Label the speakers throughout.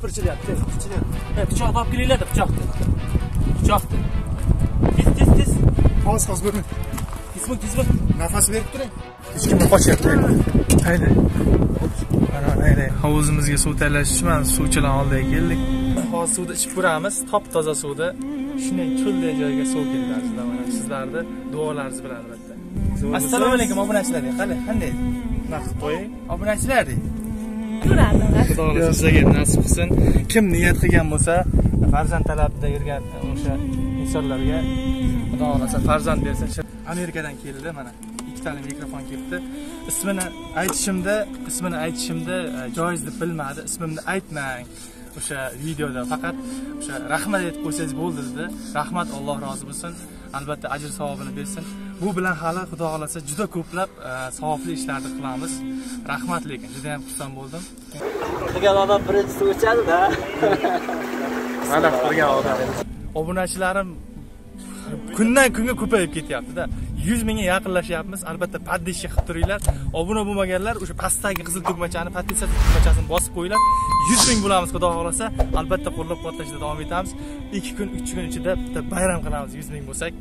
Speaker 1: Shipirchilyapti. Pichoq olib kelinglar-da, pichoqni. Pichoqni. Tez.
Speaker 2: Hozir bo'lmaydi.
Speaker 1: Tezmi.
Speaker 2: Nafas berib turing. Hech kim qochyapti.
Speaker 3: Haydi. Mana hovuzimizga suv tayyorlash uchun suvchilar oldiga keldik. Hozir suvni ichib ko'ramiz. Top-toza suvda shunday cho'lday joyga suv keldi aslida. Mana sizlarni duolaringiz bilan albatta. Assalomu alaykum obunachilar. Qanday?
Speaker 2: Naqd qo'ying.
Speaker 3: Obunachilar.
Speaker 4: Ko'radi.
Speaker 3: Xudo sizlarga nasib qilsin. Kim niyat qilgan bo'lsa, farzand talabida yurgan o'sha insonlarga Xudo xolasa farzand bersin. Amerikadan keldi mana. Ikkitali mikrofon kelibdi. Ismini aytishimda joiz deb bilmadi. Ismimni aytmang. O'sha videoda faqat o'sha rahmat aytib qo'ysangiz bo'ldi dedi. Rahmat, Alloh rozi bo'lsin. Albatta ajr savobini bersin. Bu bilan hali Xudo xolasa juda ko'plab savobli ishlarni qilamiz. Rahmat, lekin juda ham xursand bo'ldim.
Speaker 1: Qilgan odam birinchi suv ichadi-da.
Speaker 3: Mana qilgan odam. Obunachilarim kundan kunga ko'payib ketyapti-da. 100 mingga yaqinlashyapmiz. Albatta podpishka qilib turinglar. Obuna bo'lmaganlar o'sha pastdagi qizil tugmachani, podpisatsiya tugmachasini bosib qo'yinglar. 100 ming bo'lamiz Xudo xolasa. Albatta qo'llab-quvvatlashda davom etamiz. 2 kun, 3 kun ichida bitta bayram qilamiz 100 ming bo'lsak.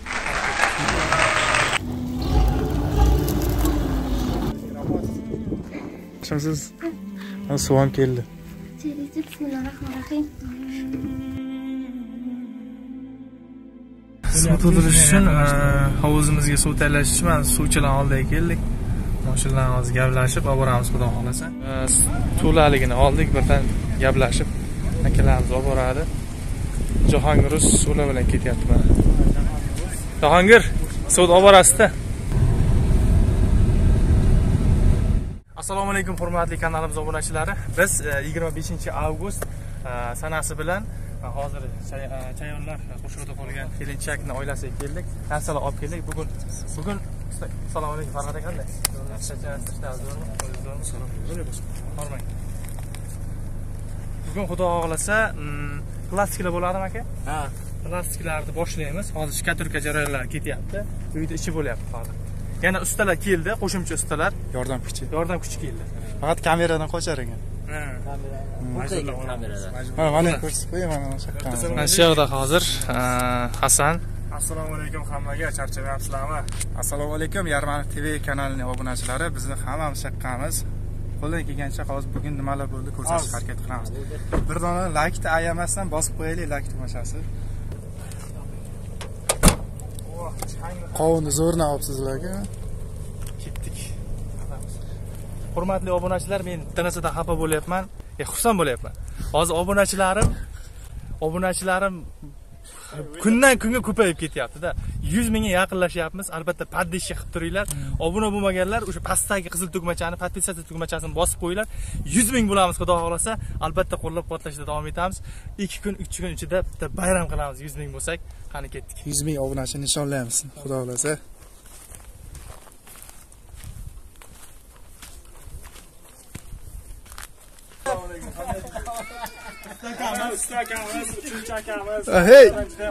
Speaker 2: Siz suvam keldi.
Speaker 4: Bismillahirrohmanirrohim.
Speaker 3: Suv to'ldirish uchun hovuzimizga suv tayyorlash uchun suvchilar oldiga keldik. Mashinalar hozir gaplashib olib boramiz Xudo xolasa. To'laligini oldik, birdan gaplashib akalarimiz olib boradi. Jahongir suvlar bilan ketyapti mana. Jahongir, suvni olib borasiz-da. Assalomu alaykum hurmatli kanalimiz obunachilari. Biz 25-avgust sanasi bilan hozir chayonlar qo'shuvda qolgan kelinchakni oilasiga keldik. Narsalar olib keldik. Bugun assalomu alaykum Farhod aka qanday? Bugun Xudo xolasa plastiklar bo'ladimi aka?
Speaker 1: Ha,
Speaker 3: Plastiklarni boshlaymiz. Hozir shkaturka jarayonlari ketyapti. Uyda ichi bo'lyapti hozir. Yana ustalar keldi, qo'shimcha ustalar,
Speaker 2: Yordam kuchi
Speaker 3: keldi.
Speaker 2: Faqat kameradan qochar ekan. Mana ko'rsatib qo'ying mana shaqqani.
Speaker 3: Mana shu yerda hozir Hasan.
Speaker 2: Assalomu alaykum hammaga, charchamayapsizlarmi? Assalomu alaykum Yarmanov TV kanalining obunachilari. Bizni hammamiz shaqqamiz. Qo'ldan kelgancha hozir bugun nimalar bo'ldi ko'rsatishga harakat qilamiz. Bir dona like-ni ayamasdan bosib qo'yaylik, like tugmachasi. Qovunni zo'rna olibsizlarga.
Speaker 3: Ketdik. Hurmatli obunachilar, men bitta narsadan xafa bo'lyapman. Xursand bo'lyapman. Hozir obunachilarim kundan kunga ko'payib ketyapti-da. 100 mingga yaqinlashyapmiz. Albatta podpishka qilib turinglar. Obuna bo'lmaganlar o'sha pastdagi qizil tugmachani, podpisatsiya tugmachasini bosib qo'yinglar. 100 ming bo'lamiz Xudo xolasa. Albatta qo'llab-quvvatlashda davom etamiz. 2 kun, 3 kun ichida bitta bayram qilamiz 100 ming bo'lsak. Qani ketdik.
Speaker 2: 100 ming obunachini nishonlaymiz. Xudo xolasa. Hey!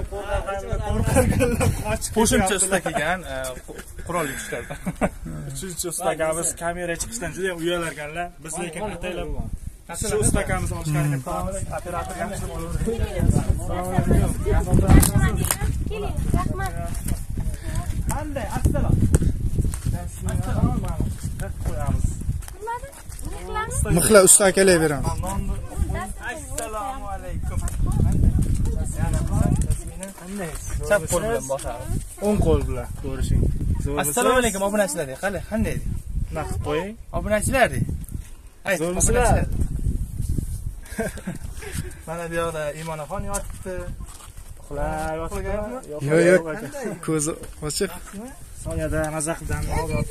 Speaker 3: Qo'shimcha usta kelgan, qurolli kuchlar.
Speaker 5: Uchinchi ustagamiz kamera chiqishdan juda ham uyalarkanlar. Biz lekin ataylab shu ustagamizni olishga harakat qilamiz. Operator yaxshi bo'ladi.
Speaker 4: Keling, rahmat.
Speaker 3: Qanday? Assalom.
Speaker 5: Qo'yamiz.
Speaker 2: Mixla usta akalar beramiz.
Speaker 3: Assalomu alaykum. Chap qo'l bilan bosamiz.
Speaker 5: O'ng qo'l bilan ko'rishing.
Speaker 3: Assalomu alaykum obunachilar. Qanday?
Speaker 5: Naqd qo'ying.
Speaker 3: Obunachilar.
Speaker 5: Zo'rmisizlar?
Speaker 3: Mana bu yoqda Imonaxon yotibdi.
Speaker 5: Uxlab yotibmi?
Speaker 2: Yo'q. Ko'zi ochiq.
Speaker 5: Soyada maza qildan olib.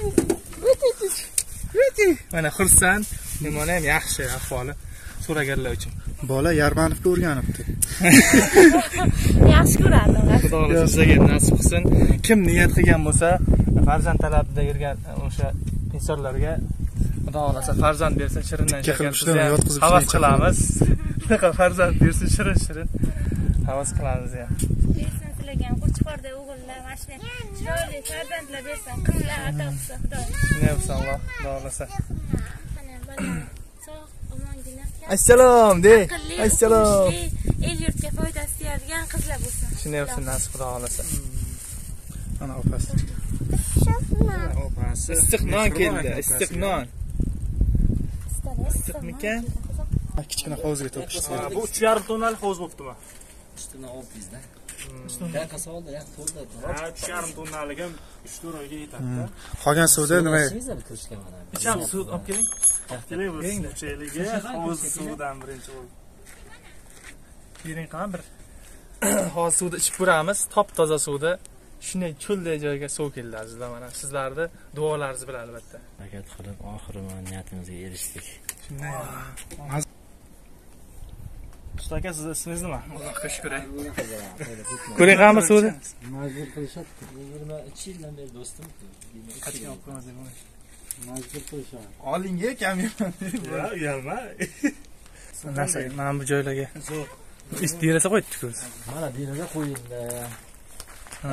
Speaker 3: Mana xursand. Imona ham yaxshi ahvoli. So'raganlar uchun.
Speaker 2: Bola Yarmanovga o'rganibdi.
Speaker 4: Yaxshi ko'radi.
Speaker 3: Xudo xolasa sizlarga nasib qilsin. Kim niyat qilgan bo'lsa, farzand talabida yurgan o'sha insonlarga Xudo xolasa farzand bersin, shirindan shakar qilib havas qilamiz. Shunaqa farzand bersin, shirin. Havas qilamiz ham.
Speaker 4: Bersin tilagan qo'chqorda o'g'illar, mana shunday chiroyli farzandlar bersin, qizlar ato qilsin Xudo.
Speaker 3: Ne bo'lsa Alloh, Xudo xolasa.
Speaker 4: Qani bolam sog', omongina
Speaker 3: Assalom de.
Speaker 4: Aqlli,
Speaker 3: Assalom.
Speaker 4: o'qimishli, el yurtga foydasi tegadigan qizlar bo'lsin.
Speaker 3: Shunday bo'lsin nasib Xudo xolasa.
Speaker 2: Mana opasi.
Speaker 5: Opasi.
Speaker 3: Issiq non keldi, issiq non. Issiqmikan?
Speaker 2: Kichkina hovuzga to'kishdi.
Speaker 5: Bu 3,5 tonnalik hovuz bo'libdimi?
Speaker 1: Üstüne ol bizde. Ben kasa oldu ya. Tolda.
Speaker 5: Ha, 3,5 tonnalik ham 3-4 oyga yetadi-da.
Speaker 2: Qolgan suvda nima?
Speaker 1: Siz de bir kırışkan bana.
Speaker 3: Icham suv olib keling.
Speaker 5: Keling bu suvchayligi hovuz suvidan birinchi bo'ldi.
Speaker 3: Bering qani bir. Hozir suvda ichib ko'ramiz, top-toza suvda. Shunday cho'lday joyga suv keldi azizlar. Mana sizlarni duolaringiz bilan albatta.
Speaker 1: Harakat qilib oxiri niyatimizga erishdik.
Speaker 3: Shunday.
Speaker 5: Usta aka, sizni ismingiz nima?
Speaker 3: Allohga shukr. Ko'ring qani suvni?
Speaker 1: Majbur qilishadi. 20 yildan beri do'stim.
Speaker 3: Qachon olib qo'yamiz deb
Speaker 1: Majbur qilishadi.
Speaker 3: Olinga kamyon.
Speaker 5: Ya, uyalma.
Speaker 3: Nasıl? Mana bu joylarga. Istirasa qo'yibdi-ku.
Speaker 1: Mana deraza qo'yildi.
Speaker 3: Ha.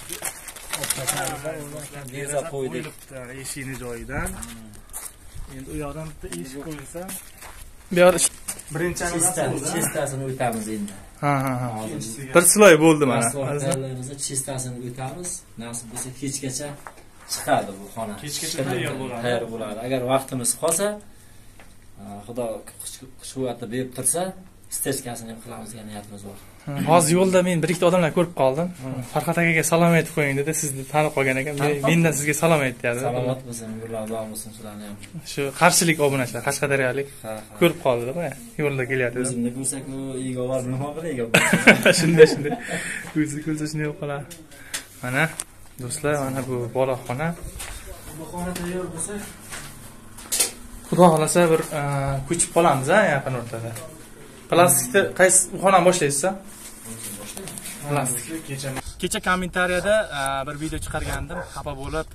Speaker 5: Deraza qo'yilibdi eshikni joyidan. Endi u yoqdan bitta eshik qo'yilsa,
Speaker 3: Bu yoqda
Speaker 1: Chestasini o'tamiz endi.
Speaker 3: ha. Bir sloy bo'ldi mana.
Speaker 1: Asfaltlarimizni chestasini o'tamiz. Nasib bo'lsa kechgacha chiqadi bu xona.
Speaker 5: Kechgacha tayyor bo'ladi.
Speaker 1: Tayyor bo'ladi. Agar vaqtimiz qolsa, Xudo quvvat berib tursa, stechkasini ham qilamiz degan niyatimiz bor.
Speaker 3: Hozir yo'lda men bir ikkita odamlar ko'rib qoldim. Farhod akaga salom aytib qo'ying dedi. Sizni tanib qolgan ekan. Mendan sizga salom aytdi.
Speaker 1: Salomat bo'lsin, umrlar uzoq bo'lsin sizlarni ham.
Speaker 3: Shu qarshilik obunachilar, Qashqadaryolik ko'rib qoldi-da, yo'lda kelyapti.
Speaker 1: O'zimni ko'rsak-ku, ego bor, nima qilaylik?
Speaker 3: Shunday. O'zi ko'rsa shunday qoladi. Mana do'stlar, mana bu boloxona.
Speaker 1: Bu xona tayyor bo'lsa,
Speaker 3: Xudo xolasa bir ko'chib qolamiz, yaqin o'rtada. Plastikni qaysi xonani boshlaysiz-a? Plastik. Kecha kommentariyada bir video chiqargandim. Xafa bo'lib,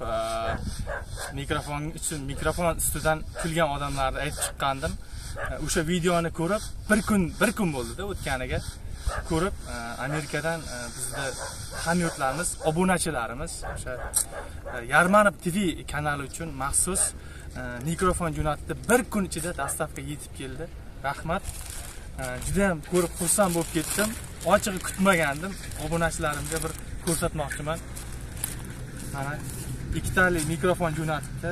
Speaker 3: mikrofon ustidan kulgan odamlarni aytib chiqqandim. O'sha videoni ko'rib, bir kun bo'ldi-da o'tganiga. Ko'rib, Amerikadan bizda hamyurtlarimiz, obunachilarimiz o'sha Yarmanov TV kanali uchun maxsus mikrofon jo'natdi. Bir kun ichida dastavka yetib keldi. Rahmat. Juda ham ko'rib xursand bo'lib ketdim. Ochig'i kutmagandim. Obunachilarimga bir ko'rsatmoqchiman. Mana ikkitalik mikrofon jo'natdi.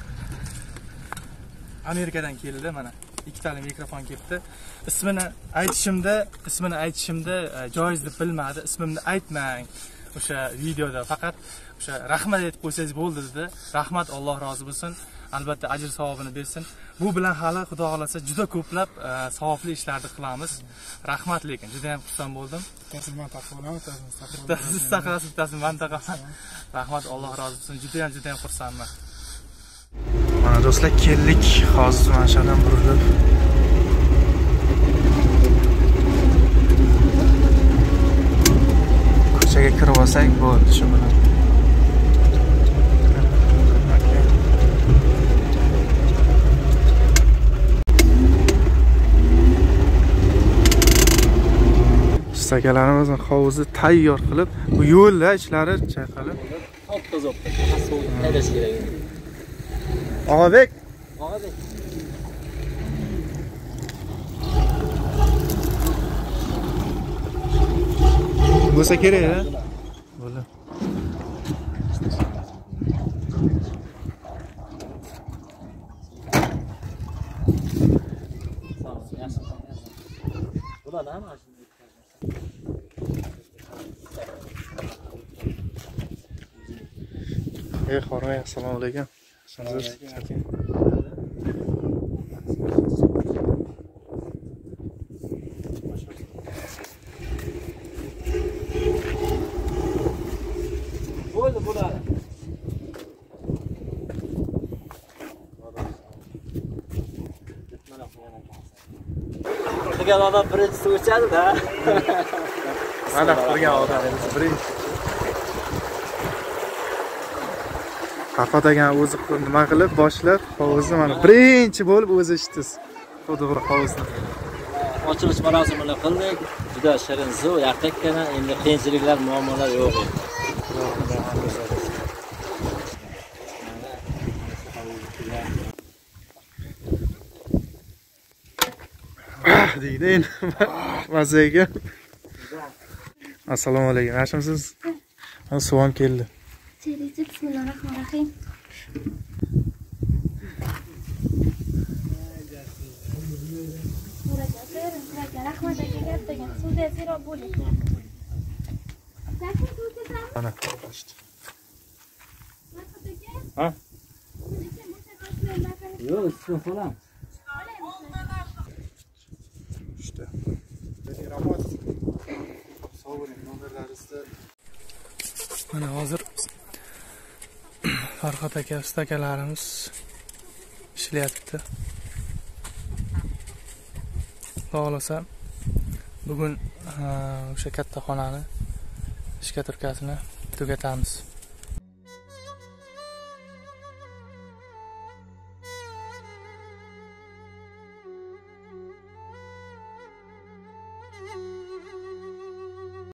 Speaker 3: Amerikadan keldi mana. Ikkitalik mikrofon keldi. Ismini aytishimda joiz deb bilmadi. Ismimni aytmang o'sha videoda. Faqat o'sha rahmat aytib qo'ysangiz bo'ldi dedi. Rahmat, Alloh rozi bo'lsin. Albatta ajr savobini bersin. Bu bilan hali Xudo xolasa juda ko'plab savobli ishlarni qilamiz. Rahmat, lekin juda ham xursand bo'ldim. Siz taqrasiz mantaqa. Rahmat, Alloh rozi bo'lsin. Juda ham xursandman.
Speaker 2: Mana do'stlar, keldik. Hozir mana shu yerdan burilib ko'chaga kirib olsak bo'ldi shu bilan. Ustakalarimiz hovuzni tayyor qilib, bu yo'lda ichlari chayqalib.
Speaker 1: Top-toza bo'ldi. Suv haydash kerak.
Speaker 2: Og'abek. Bo'lsa kerak-a? Bo'ldi.
Speaker 1: Bo'ladi ham mana
Speaker 2: Xo'roy, assalomu alaykum.
Speaker 1: bo'ladi. Degan odam birinchi suv ichadi-da.
Speaker 2: Mana qilgan odam birinchi. Farhod aka o'zi nima qilib boshlab hovuzni mana birinchi bo'lib o'zi ichdi. Xudo hovuzni.
Speaker 1: Ochilish marosimini qildik. Juda shirin suv, yaxtakkina, endi qiyinchiliklar, muammolar yo'q edi.
Speaker 2: deydi endi. Mazaga. Assalomu alaykum. Yaxshimisiz? Suvom keldi.
Speaker 4: Bismillahirrohmanirrohim. Rahmat aka gap degan. Suvda serob bo'ling.
Speaker 2: Mana.
Speaker 1: Ha? Yo'q, siz qo'lam.
Speaker 2: İşte. Rahmat. Sağ olun. Nomerlaringizni.
Speaker 3: Mana hozir Farhod aka, ustakalarimiz ishlayapti. Xohlasa bugun o'sha katta xonani ishga turkasini tugatamiz.